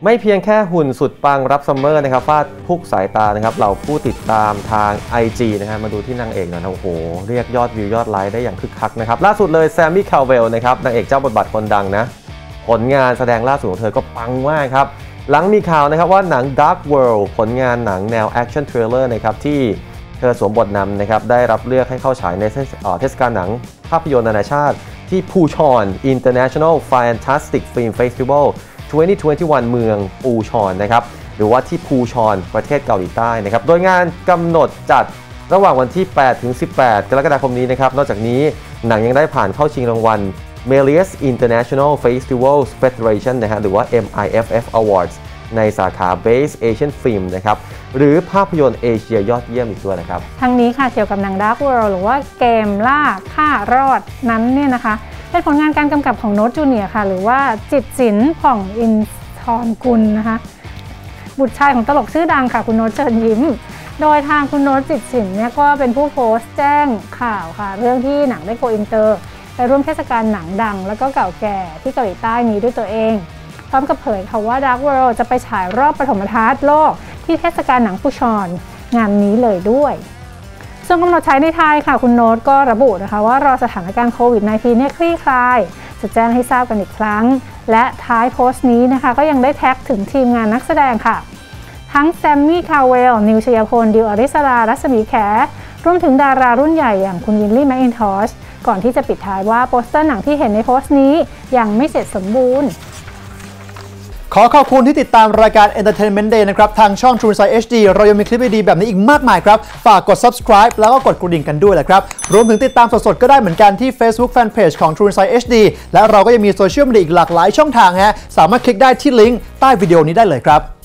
ไม่เพียงแค่หุ่นสุดปังรับซัมเมอร์นะครับฟาดพุกสายตานะครับเราผู้ติดตามทาง IG นะครับมาดูที่นางเอกหน่อยนะโอ้โหเรียกยอดวิวยอดไลค์ได้อย่างคึกคักนะครับล่าสุดเลยแซมมี่คาเวลนะครับนางเอกเจ้าบทบาทคนดังนะผลงานแสดงล่าสุดของเธอก็ปังมากครับหลังมีข่าวนะครับว่าหนัง Dark World ผลงานหนังแนวแอคชั่นทริลเลอร์นะครับที่เธอสวมบทนำนะครับได้รับเลือกให้เข้าฉายในเทศกาลหนังภาพยนตร์นานาชาติที่ปูชอน International Fantastic Film Festival 2021 เมืองปูชอนนะครับหรือว่าที่ปูชอนประเทศเกาหลีใต้นะครับโดยงานกำหนดจัดระหว่างวันที่ 8 ถึง 18 กรกฎาคมนี้นะครับนอกจากนี้หนังยังได้ผ่านเข้าชิงรางวัล Melius International Festivals Federation นะฮะหรือว่า MIFF Awards ในสาขา Best Asian Film นะครับหรือภาพยนตร์เอเชียยอดเยี่ยมอีกด้วยนะครับทั้งนี้ค่ะเกี่ยวกับหนัง Dark World หรือว่าเกมล่าฆ่ารอดนั้นเนี่ยนะคะเป็นผลงานการกำกับของโน้ตจูเนียร์ค่ะหรือว่าจิตศิลป์ผ่องอินทรกุลนะคะบุตรชายของตลกชื่อดังค่ะคุณโน้ตเชิญยิ้มโดยทางคุณโน้ตจิตศิลป์เนี่ยก็เป็นผู้โพสต์แจ้งข่าวค่ะเรื่องที่หนังได้โกอินเตอร์ไปร่วมเทศกาลหนังดังแล้วก็เก่าแก่ที่เกาหลีใต้นี้ด้วยตัวเองพร้อมกับเผยค่ะว่า Dark World จะไปฉายรอบปฐมทัศน์โลกที่เทศกาลหนังปูชอนงานนี้เลยด้วยส่วนกำหนดฉายในไทยค่ะคุณโน้ตก็ระบุนะคะว่ารอสถานการณ์โควิด -19 เนี่ยคลี่คลายจะแจ้งให้ทราบกันอีกครั้งและท้ายโพสต์นี้นะคะก็ยังได้แท็กถึงทีมงานนักแสดงค่ะทั้งแซมมี่คาเวลนิวชยพลดิวอริสรารัศมีแขรวมถึงดารารุ่นใหญ่อย่างคุณวินลี่แมคอินทอชก่อนที่จะปิดท้ายว่าโปสเตอร์หนังที่เห็นในโพสต์นี้ยังไม่เสร็จสมบูรณ์ขอขอบคุณที่ติดตามรายการ Entertainment Day นะครับทางช่อง True Insight HD เรายังมีคลิปดีๆแบบนี้อีกมากมายครับฝากกด subscribe แล้วก็กดกระดิ่งกันด้วยแหละครับรวมถึงติดตามสดๆก็ได้เหมือนกันที่ Facebook Fanpage ของ True Insight HD และเราก็ยังมีโซเชียลมีเดียอีกหลากหลายช่องทางฮะสามารถคลิกได้ที่ลิงก์ใต้วิดีโอนี้ได้เลยครับ